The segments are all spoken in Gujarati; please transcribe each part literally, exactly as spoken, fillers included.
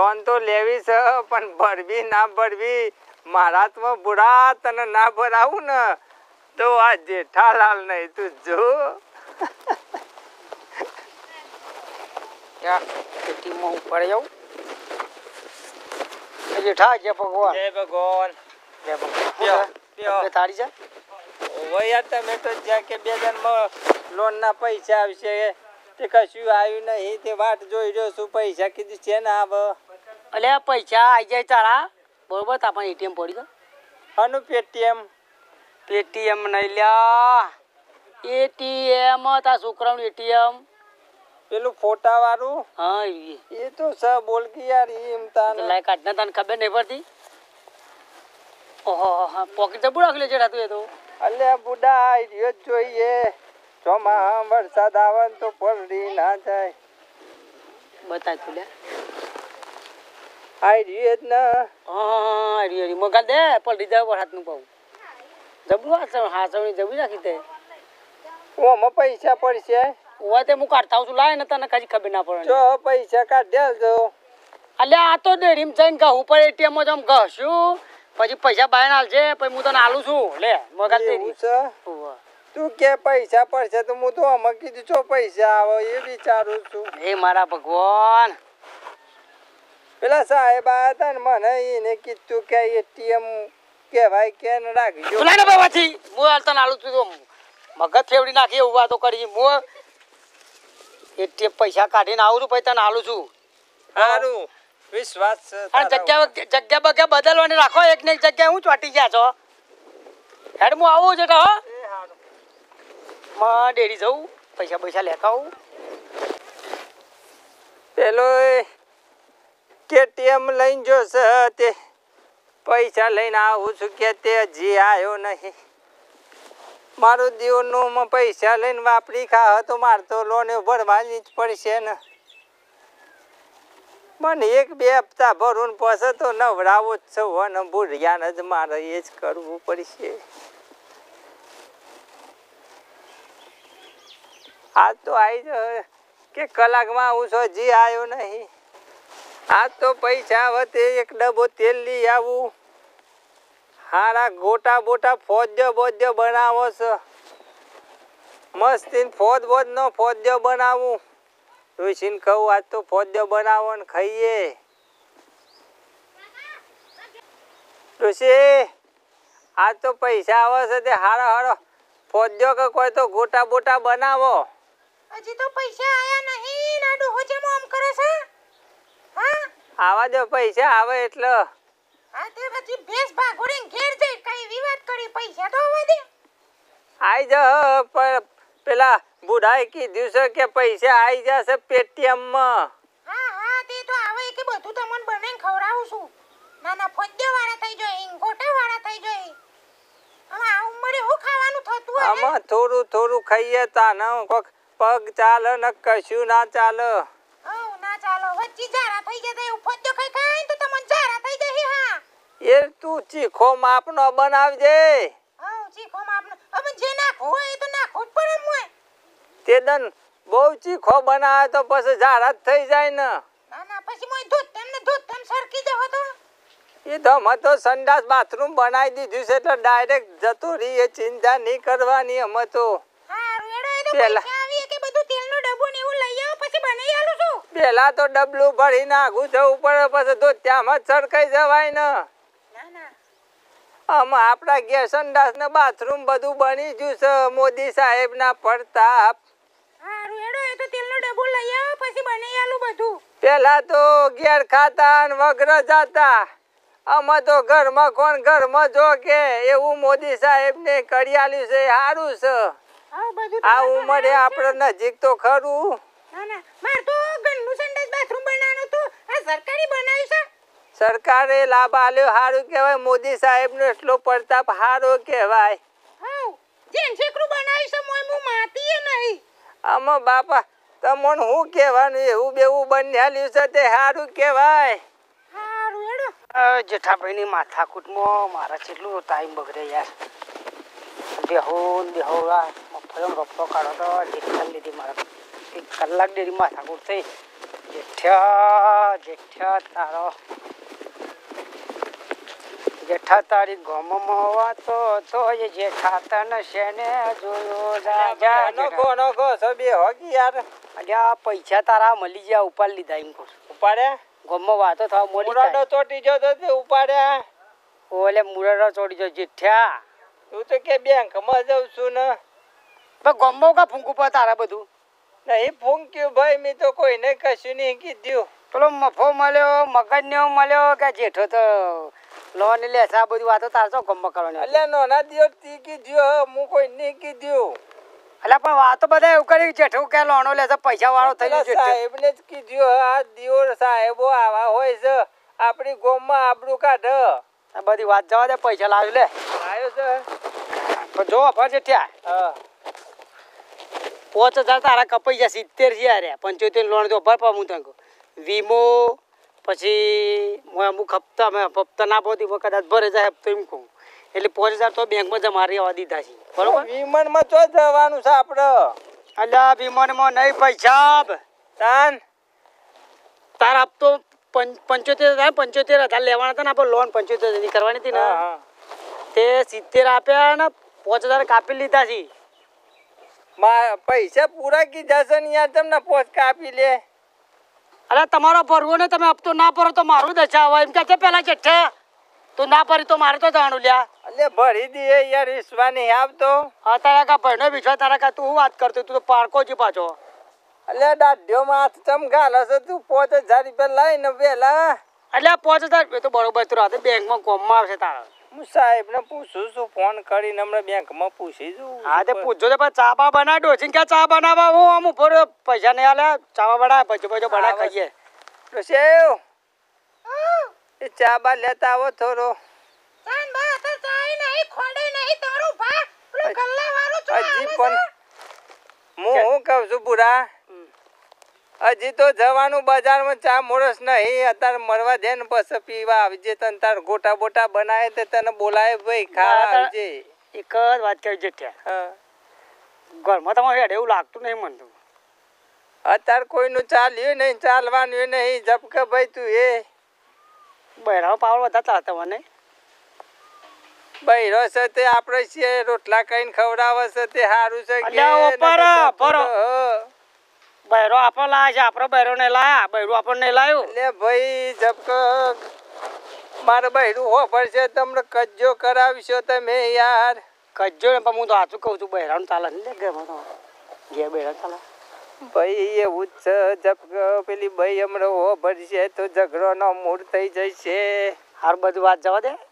લોન તો લેવી છે પણ ભરવી ના ભરવી મારા તો બુરા તને ના ભરાવું ને તો આ જેઠાલાલ નહીં તું જો યાર ખેતીમાં ઉપર જાઉં જેઠા જય ભગવાન જય ભગવાન જય ભગવાન તારી છે વયા તમે તો જ્યાં કે બે જણમાં લોન ના પૈસા આવશે તે કશું આવ્યું નહીં તે વાટ જોઈ રહ્યો છું પૈસા કીધું છે ને આવે અલ્યા પૈસા આવી જાય તારા બરોબર તો આપણે એટીએમ પડી ગયો આનું પેટીએમ પેટીએમ નહીં લ્યા એટીએમ તારા છોકરાનું એટીએમ પેલું ફોટા વાળું હા એ તો સ બોલ કે યાર એમ તાને લાય કાઢને તને ખબર નહીં પડતી ઓહો પોકેટ જબું રાખી લે છે તું એ તો અલ્યા બુડા આઈડિયો જોઈએ ચોમાહા વરસાદ આવે તો પલડી ના જાય બતાય તું લે આઈડિયો જ ને હા આઈડિયો મગા દે પલડી જાય વરસાદ નું પાઉં જબરું હાસવ હાસવણી જબરી રાખી તે ઓમાં પૈસા પડશે ઓય તે હું કાઢતા છું લાય ને તને કઈ ખબર ના પડે જો પૈસા કાઢ્યા જો અલ્યા આ તો ડેરીમ જઈને ઘઉં ઉપર એટીએમ માં જમ ઘશું પછી પૈસા બાયણ હાલશે પછી હું તને આલું છું લે મગા દે તું કે પૈસા પડશે તો હું તો અમે કીધું છો પૈસા આવે એ વિચારું છું હે મારા ભગવાન પેલા સાહેબ આયા હતા ને મને એને કીધું કે એટીએમ કહેવાય કે રાખજો તું લાઈને બાવાથી હું હાલ તને આલું છું તો મગજ ફેવડી નાખી એવું વાતો કરી હું એટીએમ પૈસા કાઢીને આવું છું પછી તને આલું છું સારું વિશ્વાસ છે અને જગ્યા જગ્યા બગ્યા બદલવાની રાખો એક ને એક જગ્યાએ હું ચોટી ગયા છો હેડ હું આવું છે હો માં ડેરી જવું પૈસા પૈસા લેતા આવું પેલો કેટીએમ લઈને જોશે તે પૈસા લઈને આવું છું કે તે હજી આવ્યો નહીં મારું દીવનું પૈસા લઈને વાપરી ખા તો મારે તો લોન ભરવાની જ પડશે ને મને એક બે હપ્તા ભરું પછી તો નવરાવો જ છે ને ભૂરિયાને જ મારે એ જ કરવું પડશે આજ તો આવી જાય કે કલાકમાં આવું છો હજી આવ્યો નહીં આજ તો પૈસા વધે એક ડબ્બો તેલ લઈ આવું હારા ગોટા બોટા ફોજ્જો બોજ્જો બનાવો છે મસ્તી ફોજ બોજ નો ફોજ્જો બનાવું તુસીને કહું આજ તો ફોજ્જો બનાવો ને ખાઈએ તુસી આજ તો પૈસા આવે છે તે હારો હારો ફોજ્જો કે કોઈ તો ગોટા બોટા બનાવો હજી તો પૈસા આયા નહીં ના ડોહો જેમ આમ કરે છે હા આવા જો પૈસા આવે એટલે આ તે પછી ભેસ ભાગોડીને ઘેર જઈ કઈ વિવાદ કરી પૈસા તો આવવા દે આઈ જ પેલા બુઢાએ કીધું છે કે પૈસા આવી જશે પેટીએમ માં હા હા તે તો આવે કે બધું તમને બનાવીને ખવડાવું છું નાના ફોજ્જો વાળા થઈ જાય ગોટા વાળા થઈ જાય હવે આ ઉંમરે હું ખાવાનું થતું હશે આમાં થોડું થોડું ખાઈએ તાને કોક પગ ચાલે ને કશું ના ચાલે ઓ ના ચાલો વચ્ચી જારા થઈ જતા એવું ફોજ્જો ખાઈ ખાઈ તો તમને જારા થઈ જશે હા એ તું ચીખો માપનો બનાવજે ઓ ચીખો માપનો હવે જે નાખો હોય એ તો નાખો જ પડે મોય તે દન બહુ ચીખો બનાવે તો પછી ઝાડા જ થઈ જાય ને ના ના પછી મોય દૂધ તેમને દૂધ તેમ સરકી જવો તો એ તો અમે તો સંડાસ બાથરૂમ બનાવી દીધું છે એટલે ડાયરેક્ટ જતો રહી એ ચિંતા નહીં કરવાની અમે તો હારું એડો એ તો પૈસા આવી કે બધું તેલનો ડબ્બો ને એવું લઈ આવો પછી બનાવી આલું છું પેલા તો ડબલું ભરી નાખું જવું પડે પછી તો ત્યાંમાં જ સરકાઈ જવાય ને ના ના આમાં આપણા ઘેર સંડાસ ને બાથરૂમ બધું બની ગયું છે મોદી સાહેબ ના પ્રતાપ હારું એડો એ તો તેલનો ડબ્બો લઈ આવો પછી બનાવી આલું બધું પેલા તો ઘેર ખાતા ને વગર જાતા અમે તો ઘરમાં કોણ ઘરમાં જો કે એવું મોદી સાહેબ ને કરી આલ્યું છે સારું છે આવ બધું આ ઉંમરે આપણે નજીક તો ખરું ના ના માર તો ઘરનું સંડાસ બાથરૂમ બનાવવાનું તો આ સરકારી બનાવ્યું છે સરકારે લાભ આલ્યો સારું કહેવાય મોદી સાહેબ નો એટલો પ્રતાપ સારો કહેવાય હાવ જેન છેકરું બનાવ્યું છે મોય મુ માતીએ નહીં આમાં બાપા તમને શું કહેવાનું એવું બેવું બન્યાલ્યું છે તે સારું કહેવાય હારું એડો જેઠાભાઈની માથાકૂટમાં મારા કેટલું ટાઈમ બગડે યાર બેહો બેહો મફળો રફો કાઢો તો ઢીકલ લીધી મારા એક કલાક ડેરી માથાકૂટ થઈ જેઠ્યા જેઠ્યા તારો જેઠા તારી ગોમમાં વાતો તો એ જેઠા તને શેને જોયો રાજા નખો નખો સબે હોગી યાર અલ્યા પૈસા તારા મળી ગયા ઉપાડ લીધા એમ કહું ઉપાડ્યા ગોમમાં વાતો થવા મોડી મુરાડો ચોટી જો તો તે ઉપાડ્યા ઓલે મુરડો ચોડી જો જેઠ્યા તું તો કે બેંકમાં જાઉં છું ને પણ ગોમમાં કા ફૂંકું પર તારા બધું નહીં ફૂંક્યું ભાઈ મેં તો કોઈને કશું નહીં કીધું પેલો મફો મળ્યો મગજનો મળ્યો કે જેઠો તો લોન લે આ બધી વાતો તારસો ગોમમાં કરવાની અલ્યા નોના દિવસ તી કીધું હું કોઈ નહીં કીધું અલ્યા પણ વાતો બધા એવું કરી જેઠો કે લોનો લે પૈસા વાળો થઈ ગયો જેઠો સાહેબ ને જ કીધું આ દિયોર સાહેબો આવા હોય છે આપણી ગોમમાં આબરૂ કાઢ આ બધી વાત જવા દે પૈસા લાવી લે આવ્યો છે પણ જો ભર જેઠ્યા હા પાંચ હજાર તારા કપાઈ જાય સિત્તેર છે યાર પંચોતેર લોન તો ભર પા હું તને કહું વીમો પછી હું અમુક હપ્તા મેં હપ્તા ના પહોંચી કદાચ ભરે જાય હપ્તો એમ કહું એટલે પાંચ હજાર તો બેંકમાં જમા રહેવા દીધા છે બરોબર વિમાનમાં તો જવાનું છે આપણે અલ્યા વિમાનમાં નહીં પૈસા તાન તારા હપ્તો પંચોતેર હજાર પંચોતેર હજાર લેવાના હતા ને આપણે લોન પંચોતેર હજારની કરવાની હતી ને તે સિત્તેર આપ્યા ને પાંચ હજાર કાપી લીધા છે મા પૈસા પૂરા કીધા છે ને યાર તમને પોચ કાપી લે અરે તમારો ભરવો ને તમે હપ્તો ના ભરો તો મારું દશા હોય એમ કે છે પેલા જેઠ્ઠા તું ના ભરી તો મારે તો જાણું લ્યા એટલે ભરી દઈએ યાર વિશ્વા નહીં આવતો હા તારા કા ભાઈનો વિશ્વાસ તારા કા તું વાત કરતો તું તો પારકો છે પાછો એટલે દાઢ્યોમાં હાથ ચમ ગાલે છે તું પાંચ હજાર રૂપિયા લઈને પેલા એટલે પાંચ હજાર એ તો બરોબર તું રાતે બેંકમાં કોમમાં આવશે તારા હું સાહેબ ને પૂછું છું ફોન કરીને હમણાં બેંકમાં પૂછી છું હા તે પૂછજો તો પછી ચા બા બનાવી ડોસીને ક્યાં ચા બનાવવા હું આમ ઉપર પૈસા નહીં આલે ચા બનાવે પછી પછી બનાવી ખાઈએ તો સેવ એ ચા બા લેતા આવો થોડો ચાન બા તો ચાય નહીં ખોડે નહીં તારું ભા પેલો ગલ્લા વાળો ચો હજી પણ હું હું કહું છું બુરા હજી તો જવાનું બજારમાં ચા મોરસ નહીં અત્યારે મળવા દે ને પછી પીવા આવજે તને તાર ગોટા બોટા બનાવે તે તને બોલાય ભાઈ ખા આવજે એક જ વાત કહી જેઠ્યા હા ઘરમાં તમારે હેડ એવું લાગતું નહીં મનતું અત્યારે કોઈનું ચાલ્યું નહીં ચાલવાનું નહીં જપકે ભાઈ તું એ બહેરાનો પાવર વધારતા હતા મને બૈરો છે તે આપણે છે રોટલા કઈને ખવડાવે છે તે સારું છે અલ્યા ઉપર પરો બહેરો આપણો લાયા છે આપણો બહેરો ને લાયા બહેરું આપણને નહીં લાયું એટલે ભાઈ જપકે મારે બૈરું હો પડશે તમને કજ્જો કરાવશો તમે યાર કજ્જો ને પણ હું તો સાચું કહું છું બહેરાનું ચાલે ને ઘરમાં તો ઘેર બહેરા ચાલે ભાઈ એવું જ છે જપકે પેલી ભાઈ હમણાં હો ભરશે તો ઝઘડો નો મૂળ થઈ જશે હાર બધી વાત જવા દે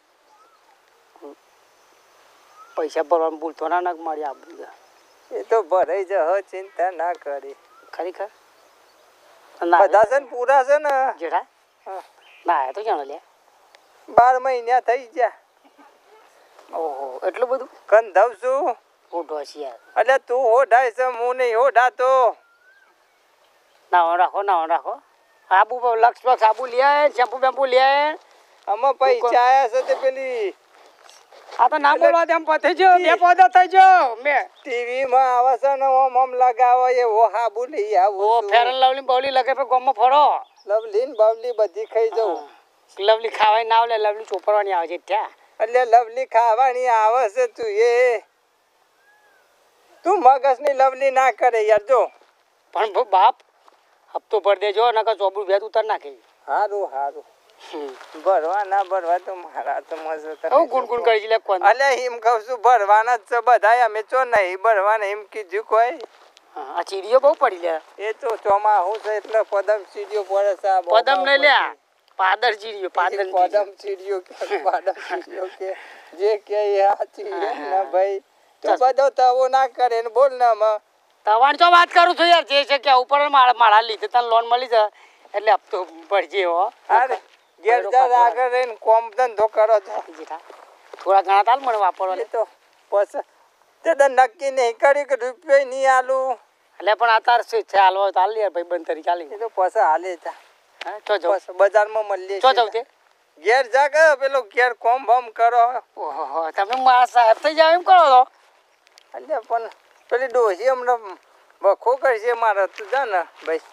પૈસા ભરવાનું ભૂલતો ના નગ મળી આપું એ તો ભરાઈ જશે ચિંતા ના કરી ખરેખર બધા છે ને પૂરા છે ને જેઠા ના તો જાણો લે બાર મહિના થઈ ગયા ઓહો એટલું બધું કંધવ છું ઓઢો છે યાર એટલે તું હોઢાય છે હું નહીં હોઢાતો નાવા રાખો નાવા રાખો આબુ લક્ષ લક્ષ આબુ લે શેમ્પુ બેમ્પુ લે આમાં પૈસા આયા છે તે પેલી આ તો ના બોલવા તેમ પતે જો બે પોદા થઈ જો મે ટીવી માં આવે છે ને ઓમ ઓમ લગાવો એવો હાબુ લઈ આવું ઓ ફેરન લવલી બવલી લગે પે ગોમમાં ફરો લવલી ને બવલી બધી ખાઈ જવું લવલી ખાવાય ના આવલે લવલી ચોપરવાની આવે છે ત્યાં એટલે લવલી ખાવાની આવે છે તું એ તું મગજ ની લવલી ના કરે યાર જો પણ બાપ હપ્તો ભર દેજો નકર ચોબડું ભેત ઉતાર નાખે હારું હારું ભરવા ના ભરવા તો મારા તો મજા હું ગુણગુણ કરી લે કોણ અલે એમ કહું છું ભરવાના જ છે બધા અમે ચો નહીં ભરવાના એમ કીધું કોઈ આ ચીડીઓ બહુ પડી લે એ તો ચોમાહું છે એટલે પદમ સીડીઓ પડે છે આ પદમ નહીં લે પાદર ચીડીઓ પાદર પદમ સીડીઓ કે પાદમ સીડીઓ કે જે કે એ સાચી ના ભાઈ તો બધો તવો ના કરે ને બોલ ને માં તવાણ તો વાત કરું છું યાર જે છે કે ઉપર માળા માળા લીધે તને લોન મળી જાય એટલે હપ્તો પડજે હો અરે ઘેર જા આગળ રહીને કોમ ધંધો કરો છો જેઠા થોડા ઘણા તાલ મને વાપરવા એ તો પછી તે તો નક્કી નહીં કર્યું કે રૂપિયો નહીં આલું એટલે પણ આ તાર છે ચાલવા ચાલ યાર ભાઈ બંધ તરી ચાલી એ તો પછી હાલે જા હા ચો જાવ પછી બજારમાં મળીએ ચો જાવ તે ઘેર જા કે પેલો ઘેર કોમ બમ કરો ઓહો તમે મારા સાહેબ થઈ જાવ એમ કરો તો એટલે પણ પેલી ડોસી હમણાં વખો કરશે મારે તું જા ને ભાઈ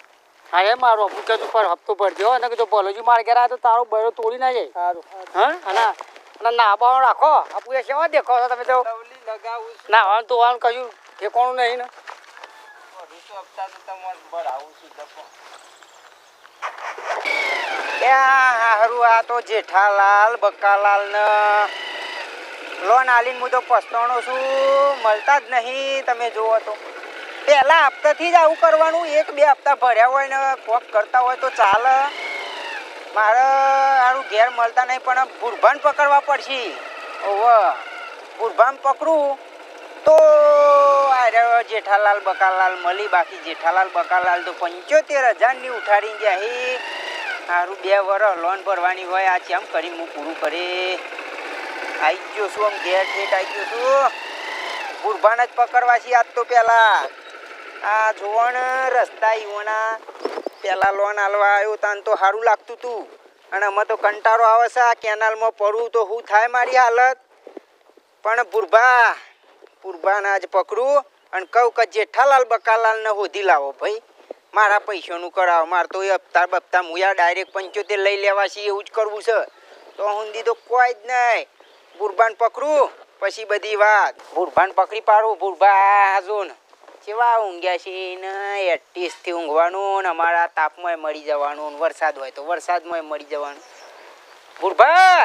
હા એ મારો હું કે તું પર હપ્તો ભરજો અને કે જો બોલોજી માર ઘેર આવે તો તારો બૈરો તોડી ના જાય સારું હા અને અને નાબાનો રાખો આપું એ કેવા દેખો છો તમે તો લવલી લગાવું છું ના હવે તો આમ કયું ઠેકોણું નહીં ને બધું તો હપ્તા તો તમને ભરાવું છું જપો હારું આ તો જેઠાલાલ બકાલાલ ને લોન આલીને હું તો પસ્તાણો છું મળતા જ નહીં તમે જુઓ તો પહેલા હપ્તાથી જ આવું કરવાનું એક બે હપ્તા ભર્યા હોય ને કોક કરતા હોય તો ચાલે મારે સારું ઘેર મળતા નહીં પણ ભૂરભાન પકડવા પડશે ઓવે ભૂરભાન પકડું તો અરે જેઠાલાલ બકાલાલ મળી બાકી જેઠાલાલ બકાલાલ તો પંચોતેર હજારની ઉઠાડીને ગયા હે સારું બે વર્ષ લોન ભરવાની હોય આ કેમ કરી હું પૂરું કરી આવી ગયો છું આમ ઘેર ઠેઠ આવી ગયો છું ભૂરભાન જ પકડવા છે આજ તો પહેલાં આ જોવણ રસ્તા ઈવોના પહેલાં લોન આલવા આવ્યો તાન તો સારું લાગતું હતું અને અમે તો કંટાળો આવે છે આ કેનાલમાં પડવું તો શું થાય મારી હાલત પણ ભૂરભા ભૂરભાને આજ પકડું અને કહું કે જેઠાલાલ બકાલાલને હોધી લાવો ભાઈ મારા પૈસાનું કરાવો મારે તો એ હપ્તા બપ્તા મુયા ડાયરેક્ટ પંચોતેર લઈ લેવા છે એવું જ કરવું છે તો હુંદી તો કોઈ જ નહીં ભૂરભાન પકડું પછી બધી વાત ભૂરભાન પકડી પાડું ભૂરભા જો ને કેવા ઊંઘ્યા છે ને એટીસથી ઊંઘવાનું ને અમારા તાપમાં મળી જવાનું ને વરસાદ હોય તો વરસાદમાં મળી જવાનું ભૂરભા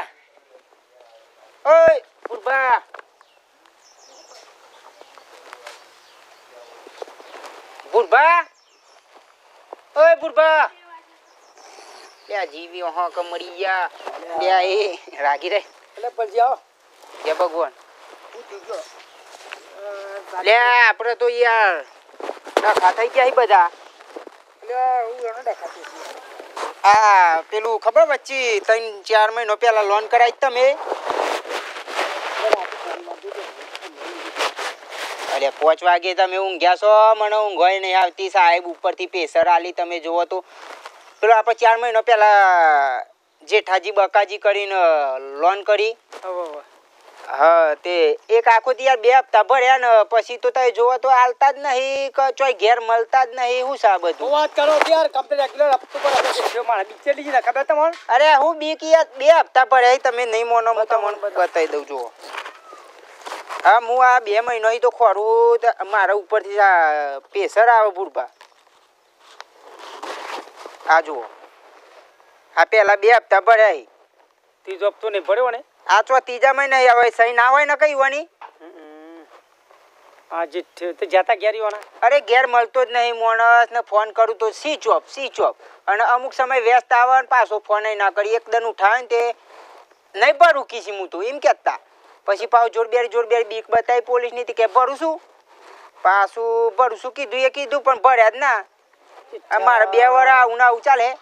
ઓય ભૂરભા ભૂરભા ઓય ભૂરભા લે જીવી હા કે મરી ગયા લે એ રાગી રે એટલે પછી આવો જય ભગવાન લે આપણે તો યાર ડખા થઈ ગયા બધા આ પેલું ખબર વચ્ચે ત્રણ ચાર મહિનો પહેલા લોન કરાવી તમે અરે પાંચ વાગે તમે ઊંઘ્યા છો મને ઊંઘોય નહીં આવતી સાહેબ ઉપરથી પ્રેશર આલી તમે જુઓ તો પેલો આપણે ચાર મહિનો પહેલા જેઠાજી બકાજી કરીને લોન કરી હા તે એક આખો દી યાર બે હપ્તા ભર્યા ને પછી તો તમે જોવો તો હાલતા જ નહીં કે ચોય ઘેર મળતા જ નહીં શું સા બધું વાત કરો યાર કમ્પ્લીટ રેગ્યુલર હપ્તો પર આપણે શેઠિયો મારા બીચે લીધી ને ખબર તમને અરે હું બીક યાર બે હપ્તા ભર્યા તમે નહીં મોનો હું તમને બતાવી દઉં જુઓ હા હું આ બે મહિનો તો ખોરું મારા ઉપરથી આ પ્રેશર આવે ભૂરભા આ જુઓ આ પહેલા બે હપ્તા ભર્યા ત્રીજો હપ્તો નહીં ભર્યો ને આ તો ત્રીજા મહિને હવે સહી ના હોય ને કઈ વાની હા જે તે જાતા ઘેર ઈવાના અરે ઘેર મળતો જ નહીં માણસ ને ફોન કરું તો સ્વિચ ઓફ સ્વિચ ઓફ અને અમુક સમય વ્યસ્ત આવે ને પાછો ફોન ના કરી એકદમ ઉઠાવે ને તે નહીં ભરું કીસી હું તો એમ કહેતા પછી પાછું જોડબેર જોડબેર બીક બતાવી પોલીસ ની કે ભરું છું પાછું ભરું છું કીધું એ કીધું પણ ભર્યા જ ના મારે બે વાર આવું ના આવું ચાલે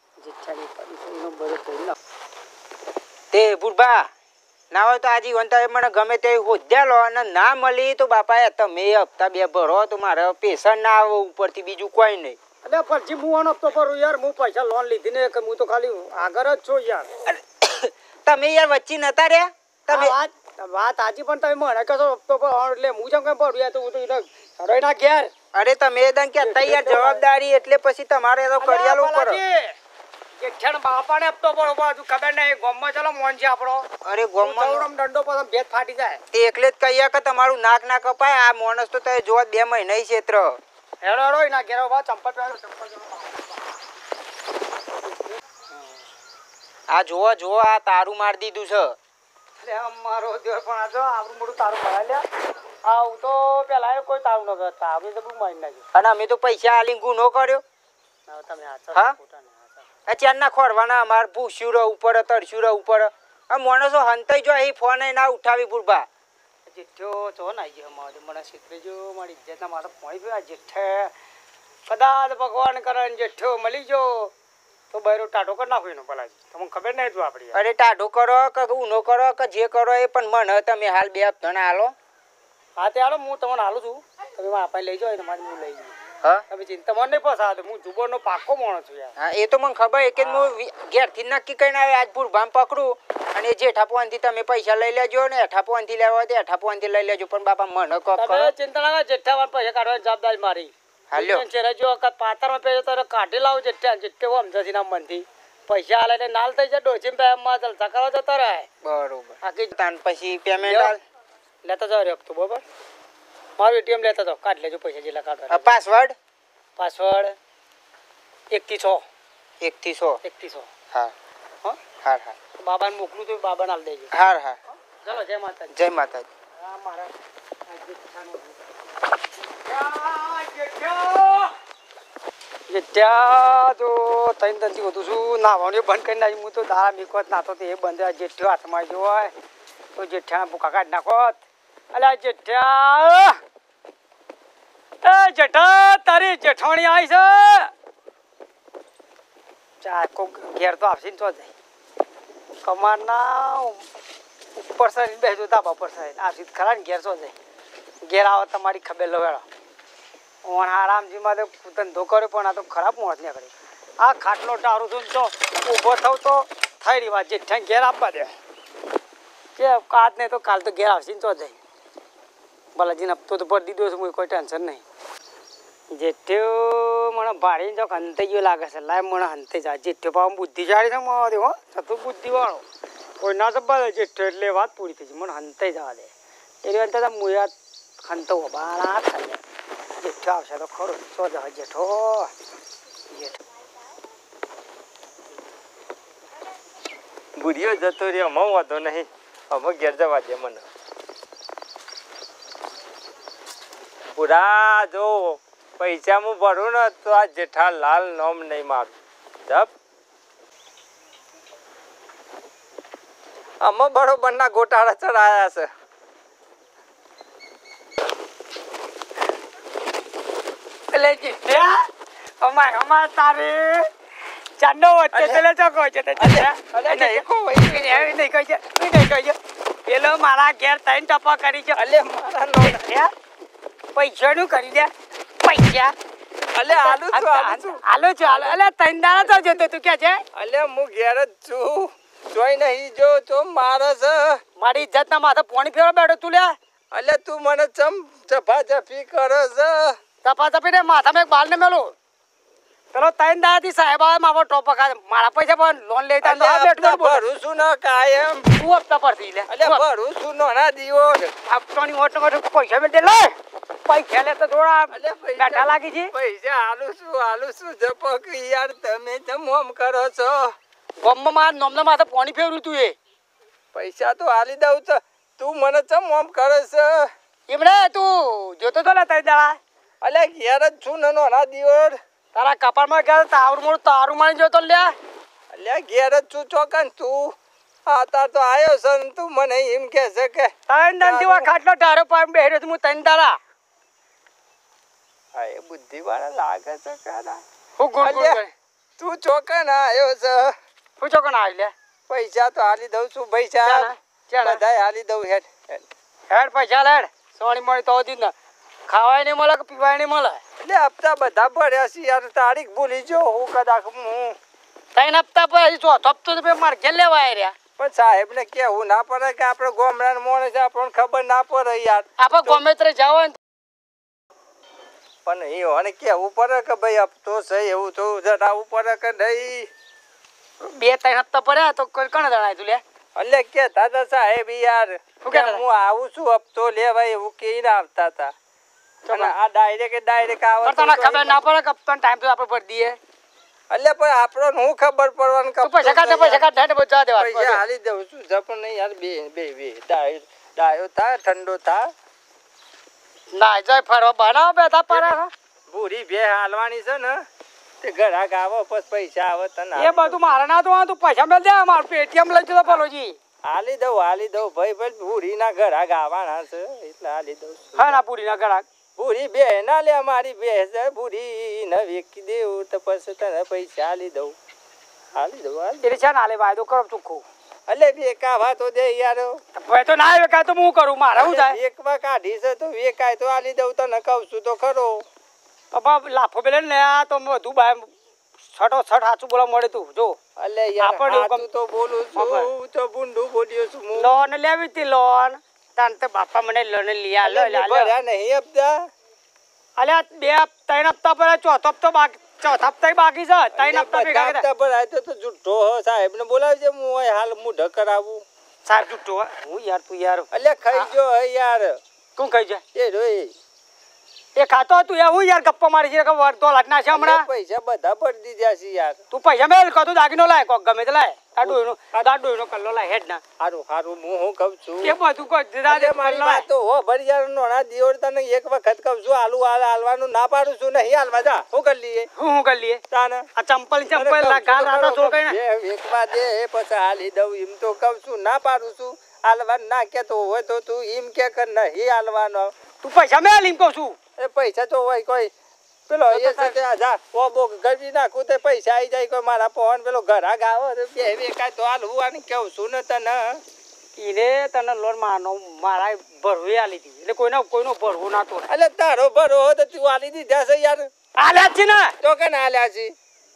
તે ભૂરભા ના હોય તો આજી વંતા મને ગમે તે હોદ્યા લો અને ના મળી તો બાપા તમે હપ્તા બે ભરો તો મારે પૈસા ના આવે ઉપરથી બીજું કોઈ નહીં અરે ફરજી હું આનો હપ્તો ભરું યાર હું પૈસા લોન લીધી ને કે હું તો ખાલી આગળ જ છું યાર તમે યાર વચ્ચે નતા રહ્યા તમે વાત વાત આજી પણ તમે મને કહો હપ્તો ભરો એટલે હું જેમ કઈ ભરું યાર તો હું તો એને સરોય ના ઘેર અરે તમે એ દન કે તૈયાર જવાબદારી એટલે પછી તમારે તો કરિયાલું કરો જેઠાણ બાપાને હપ્તો ભરો બાજુ ખબર નહીં ગોમમાં ચાલો મોન છે આપણો અરે ગોમમાં ચૌડમ દંડો પછી ભેદ ફાટી જાય તે એકલે જ કહીએ કે તમારું નાક ના કપાય આ માણસ તો તમે જોવા બે મહિના ક્ષેત્ર હેડો હેડો ના ઘેરો બા ચંપલ પહેરો ચંપલ આ જોવો જોવો આ તારું માર દીધું છે અરે અમારો દેવ પણ આ જો આપણું મોટું તારું ભરાય લ્યા આવું તો પેલા કોઈ તારું ન કરતા આપણે તો બહુ મારી નાખ્યું અને અમે તો પૈસા આલી ગુનો કર્યો તમે હા ચારના ખોરવાના અમાર ભૂસ્યું રહે ઉપર તરસ્યું રહે ઉપર આ માણસો હંતાઈ જો અહીં ફોન ના ઉઠાવી ભૂરભા જેઠ્યો છો ને આવી અમારે મને શીખરે જો મારી ઇજ્જતના મારો પોઈ ગયો જેઠે કદાચ ભગવાન કરે જેઠ્યો મળી જો તો બૈરો ટાઢો કરી નાખો એનો ભલા તમને ખબર નહીં જો આપણી અરે ટાઢો કરો કે ઊનો કરો કે જે કરો એ પણ મને તમે હાલ બે હપ્તા ના હાલો હા તે હાલો હું તમને હાલું છું તમે આપણે લઈ જાઓ તમારે હું લઈ જઈએ હા તમે ચિંતા મને નહીં પસાર હું જુબરનો પાકો માણસ છું યાર હા એ તો મને ખબર કે હું ઘેરથી નક્કી કરીને આવે આજ ભૂરભામ પકડું અને જેઠા પોનથી તમે પૈસા લઈ લેજો ને એઠા પોનથી લેવા હોય તો એઠા પોનથી લઈ લેજો પણ બાપા મને કહો તમે ચિંતા ના જેઠા વાર પૈસા કાઢવાની જવાબદારી મારી હાલ્યો ચેરા જો વખત પાતરમાં પહેર્યો તારે કાઢી લાવ જેટલા જેટલે સમજાથી ના મનથી પૈસા આલે એટલે નાલ થઈ જાય ડોસી માં જલસા કરવા જતો રહે બરોબર આખી તાન પછી પેમેન્ટ લેતા જાવ રે હપ્તો બરોબર મારું એટીએમ લેતા જાવ કાઢ લેજો પૈસા જેટલા કાઢવા પાસવર્ડ પાસવર્ડ એક થી છ એક થી સો એક થી છ હા હા હાર હાર બાબાને મોકલું તો બાબાને આલ દેજો હાર હાર ચલો જય માતાજી જય માતાજી હા મારા જેઠ્યા તો ત્રણ દંતી વધુ છું નાવાનું બંધ કરી નાખી હું તો દાળા મીકોત નાતો તો એ બંધ જેઠ્યો હાથમાં જો હોય તો જેઠ્યા ભૂકા કાઢી નાખો અલ્યા જેઠ્યા એ જેઠા તારી જેઠાણી આવી છે ચા કોક ઘેર તો આવશે ને તો જાય કમારના ઉપર સાઈડ બેસજો ધાબા પર સાઈડ આવશે ખરા ને ઘેર તો જાય ઘેર આવો તમારી ખબર લો વેળો ઓણ આરામજીમાં તો ધંધો કર્યો પણ આ તો ખરાબ મોત ને કરે આ ખાટલો ટારું છું તો ઊભો થવ તો થઈ રહી વાત જેઠા ઘેર આપવા દે કે કાજ નહીં તો કાલ તો ઘેર આવશે ને તો જાય બાલાજીને હપ્તો તો ભરી દીધો છે હું કોઈ ટેન્શન નહીં જેઠ્યો મને ભાડીને જો હંતે ગયો લાગે છે લાય મને હંતે જા જેઠ્યો પાવ બુદ્ધિશાળી છે મારે હો ચતુર બુદ્ધિવાળો કોઈ ના સંભાળે જેઠ્યો એટલે વાત પૂરી થઈ છે મને હંતે જવા દે એની અંતે મુયા હંતો બાળા થાય જેઠ્યો આવશે તો ખરું સો જવા જેઠો જેઠો બુઢિયો જતો રહ્યો અમે વાંધો નહીં અમે ઘેર જવા દે મને પૂરા જો પૈસા હું ભરું ને તો આ જેઠાલાલ નામ નહીં મારું જપ અમે બરોબર ના ગોટાળા ચડાયા છે એટલે જેઠ્યા અમાર અમાર તારે ચાંદો વચ્ચે પેલે ચોકો છે તે અલે નહીં કો ભાઈ એવી નહીં કહી છે નહીં કહી છે પેલો મારા ઘેર ત્રણ ટપા કરી છે અલે મારા નો પૈસા નું કરી દે પૈસા અલે આલુ છું આલુ છું આલો છો આલો અલે ત્રણ દાડા તો જતો તું કે છે અલે હું ઘેર જ છું જોઈ નહીં જો તો મારે છે મારી ઇજ્જત ના માથે પાણી ફેરો બેઠો તું લે અલે તું મને ચમ જફા જફી કરે છે તપા તપી ને માથામાં એક બાલ ને મેલું પેલો ત્રણ દાડા થી સાહેબ આવે મારો ટોપ પકા મારા પૈસા પણ લોન લેતા અલે હપ્તા ભરું છું ને કાયમ તું હપ્તા પરથી લે અલે ભરું છું નોના દીવો હપ્તાની ઓટ ઓટ પૈસા મેળે લે પૈસા લે તો થોડા અલે બેઠા લાગી છે પૈસા આલુ છું આલુ છું જપક યાર તમે ચમ ઓમ કરો છો ગમમાં માર નોમના માથે પાણી ફેરવ્યું તું એ પૈસા તો આલી દઉં છે તું મને ચમ ઓમ કરે છે એમણે તું જોતો તો ને ત્રણ દાડા અલે ઘેર જ છું ને નોના દીવો તારા કપાળમાં ગયા તારું મોડું તારું માણી જોતો લે અલ્યા ઘેર જ છું ચોકન તું આ તાર તો આયો છે ને તું મને એમ કે છે કે ત્રણ દંતીવા ખાટલો ઢારો પામ બેહ્યો છું હું ત્રણ દાડા હા એ બુદ્ધિ વાળા લાગે છે કારા હું ગુણ ગુણ કરે તું ચોકન આયો છે હું ચોકન આવી લે પૈસા તો આલી દઉં છું પૈસા ચાના ચાના બધાય આલી દઉં હેડ હેડ પૈસા લેડ સોની મળી તો દી ને ખાવાય નહીં મળે કે પીવાય નહીં મળે એટલે હપ્તા બધા ભર્યા છે યાર તારીખ ભૂલી જો હું કદાચ હું ત્રણ હપ્તા પછી ચોથો હપ્તો તો મારે ઘેર લેવાય રહ્યા પણ સાહેબ ને કેવું ના પડે કે આપણે ગોમડા મોણે છે આપણને ખબર ના પડે યાર આપણે ગમે ત્યારે જાવ ને પણ એ અને કેવું પડે કે ભાઈ હપ્તો છે એવું તો જણાવવું પડે કે નહીં બે ત્રણ હપ્તા પડ્યા તો કોઈ કણ જણાય તું લે એટલે કે દાદા સાહેબ યાર શું કે કહેતા હું આવું છું હપ્તો લેવાય એવું કહીને આવતા હતા અને આ ડાયરેક્ટ ડાયરેક્ટ આવે તને ખબર ના પડે કે હપ્તાનો ટાઈમ તો આપણે ભરી દઈએ એટલે પણ આપણને હું ખબર પડવાનું કે તું પૈસા કાઢ પૈસા કાઢ ઢાંડ બધા દેવા પૈસા હાલી દઉં છું જપ નહીં યાર બે બે બે ડાયો ડાયો થા ઠંડો થા ના જાય ફરવા બનાવો બેઠા પારા ભૂરી બે હાલવાની છે ને તે ઘરાક આવો પછી પૈસા આવે તને એ બધું મારે ના તો તું પૈસા મેળ દે મારું પેટીએમ લઈ જતો પલોજી હાલી દઉં હાલી દઉં ભાઈ ભાઈ ભૂરી ના ઘરાક આવવાના છે એટલે હાલી દઉં હા ના પૂરી ના ગળા ભૂરી બે ના લે મારી બે છે ભૂરી ન વેકી દેવું તો પછી તને પૈસા હાલી દઉં હાલી દઉં હાલી એટલે છે ના લે વાયદો કરો ચોખ્ખો એટલે વેકાવા તો દે યાર ભાઈ તો ના વેકાય તો હું કરું મારે શું થાય વેકવા કાઢી છે તો વેકાય તો હાલી દઉં તને કહું છું તો ખરો પપ્પા લાફો પેલે ને આ તો બધું બાય છઠો છઠ સાચું બોલવા મળે તું જો અલે યાર આપણે એવું સાચું તો બોલું છું તો બુંડું બોલ્યો છું હું લોન લેવી હતી લોન તાન તો બાપા મને લોન લઈ આલો ભર્યા નહીં હપ્તા અલ્યા બે ત્રણ હપ્તા પર ચોથો હપ્તો બાકી ચોથા હપ્તા બાકી છે ત્રણ હપ્તા ભેગા કર્યા. હપ્તા પર આયો તો જુઠ્ઠો હો સાહેબ ને બોલાવજે હું હોય હાલ હું ઢકરાવું. સાહેબ જુઠ્ઠો હોય. હું યાર તું યાર અલ્યા ખાઈ જો હે યાર કોણ ખાઈ જાય એ રોય એ ખાતો તું યાર હું યાર ગપ્પા મારી છે કે વર્તો લાટના છે હમણાં પૈસા બધા ભરી દીધા છે યાર. તું પૈસા મેલ કો તું દાગીનો લાય કોક ગમે તે લાય દાડુ એનો દાડુ એનો કલ્લો લાય હેડ ના હારું હારું હું હું કહું છું એ બધું કો દાદે મારી કલ્લો લાય વાત તો હો ભરી યાર નોણા દિયોર તને એક વખત કહું છું આલુ હાલ હાલવાનું ના પાડું છું નહીં હાલવા જા હું કરી લઈએ હું હું કરી લઈએ તાને આ ચંપલ ચંપલ ના ગાલ રાતા છોકઈ ને એકવા દે એ પછી હાલી દઉં એમ તો કહું છું ના પાડું છું હાલવાનું ના કેતો હોય તો તું એમ કે કર નહીં હાલવાનો તું પૈસા મેલ એમ કહું છું એ પૈસા તો હોય કોઈ પેલો એ સાથે જા ઓ બો ગરબી નાખું તે પૈસા આવી જાય કોઈ મારા ફોન પેલો ઘરા ગાવો તો બે બે કાંઈ તો હાલવું આને કેવું છું ને તને ઈને તને લોન માનો મારા ભરવી આલી હતી એટલે કોઈનો કોઈનો ભરવો ના તો એટલે તારો ભરો તો તું આલી દીધા છે યાર આલ્યા છે ને તો કે ના આલ્યા છે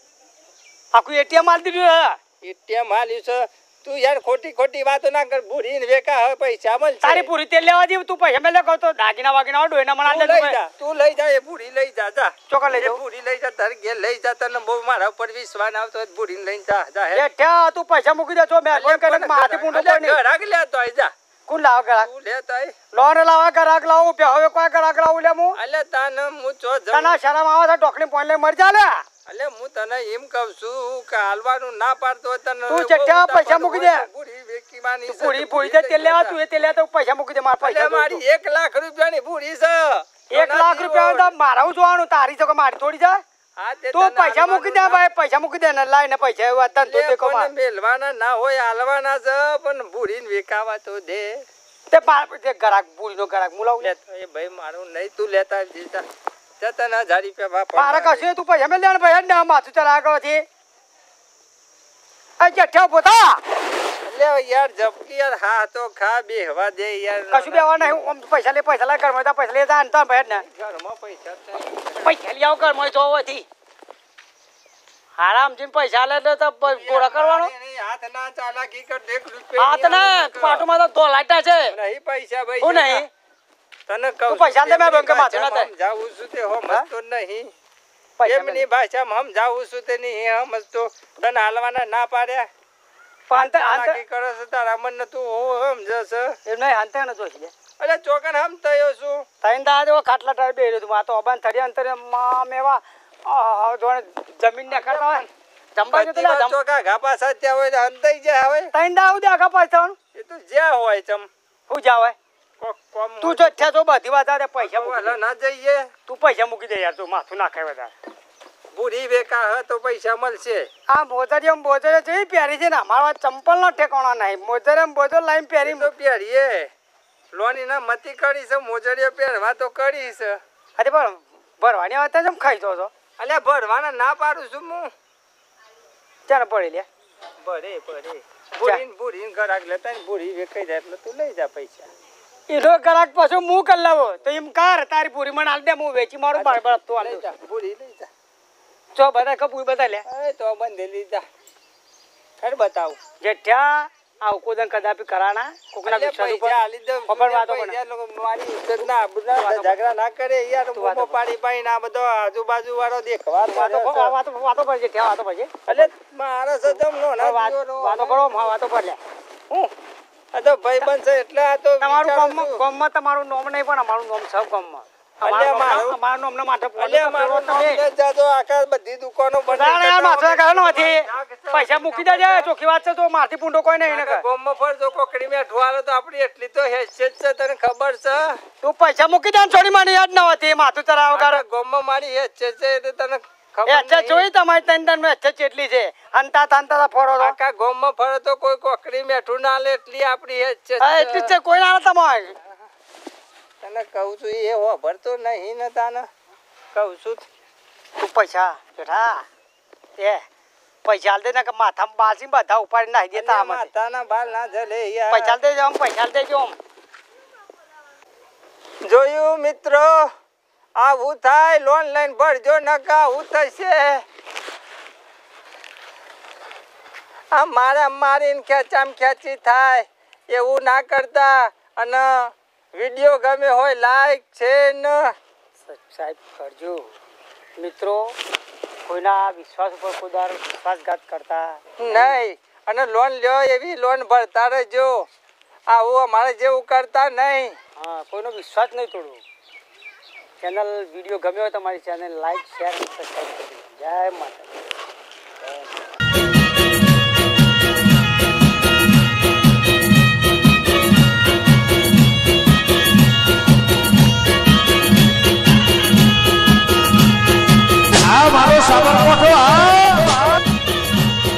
આખું એટીએમ આલી દીધું એટીએમ આલ્યું છે તું યાર ખોટી ખોટી વાતો ના કર ભૂરીને વેકા હવે પૈસા મળશે તારી પૂરી તેલ લેવા જેવું તું પૈસા મેલે કહો તો દાગીના વાગીના ઓડો એના મને તું આલે લઈ જા તું લઈ જા એ ભૂરી લઈ જા જા ચોકા લઈ એ જાઉં ભૂરી લઈ જા તારે ઘેર લઈ જા તને બહુ મારા ઉપર વિશ્વાસ આવતો હોય ભૂરીને લઈને જા જા હે એ ઠ્યા તું પૈસા મૂકી દે છો મેં ફોન કરીને માથે પૂંડો કોઈ નહીં ઘરાક લે તો આઈ જા કોણ લાવ ગરાક તું લે તો આઈ લોન લાવા ગરાક લાવું પે હવે કોઈ ગરાક લાવું લે હું અલે તાને હું ચો જઉં તને શરમ આવે છે ડોકલી પોઈન્ટ લઈ મરી જા લે અલે હું તને એમ કહું છું કે હાલવાનું ના પાડતો હોય તને તું ચટ્ટા પૈસા મૂકી દે. ભૂરી વેકી માની તું પૂરી પૂરી દે તેલ લેવા તું એ તેલ લેવા તો પૈસા મૂકી દે મારા પૈસા અલે મારી એક લાખ રૂપિયાની ભૂરી છે એક લાખ રૂપિયા તો મારા જોવાનું તારી તો મારી થોડી જાય હા તે તું પૈસા મૂકી દે ભાઈ પૈસા મૂકી દે ને લાઈ ને પૈસા એવા તન તો દેખો માર મેલવાના ના હોય હાલવાના છે પણ ભૂરીને વેકાવા તો દે તે માર તે ગરાક પૂરી નો ગરાક મુલાવ લે એ ભાઈ મારું નહીં તું લેતા જીતા જતા ના હજાર રૂપિયા વાપર મારા કશું તું પૈસા મેં લેણ ભાઈ ને માથું ચલા આગળ થી આ જઠ્ઠા પોતા લે યાર જબકી યાર હા તો ખા બેહવા દે યાર કશું બેવા નહીં આમ પૈસા લે પૈસા લે ઘરમાં તા પૈસા લે તા અંતર ભાઈ ને ઘરમાં પૈસા છે. પૈસા લઈ આવ ઘરમાં જો હોથી આરામ થી પૈસા લે તો પૂરા કરવાનો એને હાથ ના ચાલાકી કર દેખ રૂપિયા હાથ ના પાટુમાં તો ધોલાટા છે નહીં પૈસા ભાઈ હું નહીં તને કહું તું પૈસા દે મેં બંકે માથે ના થાય. જાવું છું તે હો મસ્તો નહીં પૈસા એમની ભાષામાં હમ જાવું છું તે નહીં હમ મસ્તો તને હાલવાના ના પાડ્યા પાંતે ચાલાકી આંતે કરો છો તારા મન તું હું સમજસ એમ નહીં આંતે ને જોઈ લે અરે ચોકન હમ થયો છું તૈન દા દેવો ખાટલા ટાળ બેર્યો તું આ તો અબાન થડી અંતરે માં મેવા આ જોણે જમીન ને કરતા હોય જંબાઈ તો લા ચોકા ઘાપા સાત્યા હોય તો હંતાઈ જાય હવે તૈન દા ઉદે આગા પાછળ એ તો જ્યાં હોય ચમ હું જાવ કોક કોમ તું જો છે તો બધી વાત આ પૈસા મૂકી વાલા દે. ના જઈએ તું પૈસા મૂકી દે યાર તું માથું નાખે વધારે બુરી વેકા હ તો પૈસા મળશે આ મોજરી મોજરી જેવી પહેરી છે ને અમારા ચંપલ નો ઠેકાણો નહીં મોજરી મોજો લાઈન પહેરી તો પહેરીએ લોની ના મતી કરી છે મોજડીઓ પહેરવા તો કરી છે અરે પણ ભરવાની વાત જેમ ખાઈ જો છો અલ્યા ભરવાના ના પાડું છું હું ચાલ પડી લે ભરે ભરે ભૂરીન ભૂરીન ઘરાક લેતા ને ભૂરી વેકાઈ જાય એટલે તું લઈ જા પૈસા એનો ગ્રાહક પાછો હું કરી લાવો તો એમ કર તારી પૂરી મને હાલ દે હું વેચી મારું બાર બાર તો હાલ લઈ દઉં. જા ભૂરી લઈ જા જો બધા કપૂર બધા લે અરે તો બંધે લીધા ખર બતાવું જેઠ્યા આ ઉકોદન કદાપી કરાના કોકના અલ્યા વિશ્વાસ ઉપર પૈસા આલી દઉં છું, ખબર વાતો પૈસા કોને? લોકો મારી ઇજ્જત ના આબરૂ ના ઝઘડા ના કરે યાર તું વાતો મોમો પાડી પાડીને આ બધો આજુબાજુ વાળો દેખવા વાતો વાતો વાતો વાતો પર જેઠ્યા વાતો પર છે એટલે મારા સદમ નો ના વાત- જીવનો વાતો કરો હા, વાતો પર લે હું આ તો ભાઈ બનશે એટલે આ તો તમારું વિચારું ગામમાં છું. ગામમાં તમારું નામ નહીં પણ અમારું નામ સૌ ગામમાં અલ્યા અમારું મારું- નામ- અમારું નામના માટે ફોન અલ્યા તો મારું કરો નામ તમે. લે જાજો આખા બધી દુકાનો બંધ તારે યાર માથે કરી કાઢો નથી. પૈસા મૂકી દેજે ચોખ્ખી વાત છે તો મારથી પૂંડો કોઈ નહીં ને કર. ગોમમાં ફરજો કોકડી મેં ઠુવાલો તો આપણી એટલી તો હેસિયત છે તને ખબર છે તું પૈસા મૂકી દે ને છોડી મને યાદ ન હોતી માથું ચરાવ આખા વગર ગોમમાં મારી હેસિયત છે એટલે તને એ ખબર અચ્છા નહીં. જોઈ તમારી તન તન અચ્છા કેટલી છે અંતા તાંતા ફોડો તો આખા ગોમમાં ફરે તો કોઈ કોકડી મેઠું ના લે એટલી આપણી હેસિયત હા એટલી જ છે કોઈ ના તમારે તને કહું છું એ હોભરતો નહીં ને તને કહું છું તું પૈસા બેઠા એ પૈસા આલ દે ને કે માથામાં બાસી બધા ઉપાડી નાખી દેતા અલ્યા આમાંથી માતાના બાલ ના જલે યાર પૈસા આલ દેજો આમ પૈસા આલ દેજો આમ જોયું મિત્રો આવું થાય લોન લઈને ભરજો નકા આવું થશે આ મારા મારીને ખેંચામ ખેંચી થાય એવું ના કરતા અને વિડીયો ગમે હોય લાઈક છે ને સબસ્ક્રાઈબ કરજો મિત્રો. કોઈના વિશ્વાસ ઉપર કોઈ દર વિશ્વાસઘાત કરતા નહીં, અને લોન લ્યો એવી લોન ભરતા રહેજો. આવું અમારે જેવું કરતા નહીં. હા, કોઈનો વિશ્વાસ નહીં તોડવો. ચેનલ વિડીયો ગમ્યો હોય તમારી ચેનલ લાઈક શેર સબસ્ક્રાઈબ કરજો. જય માતા.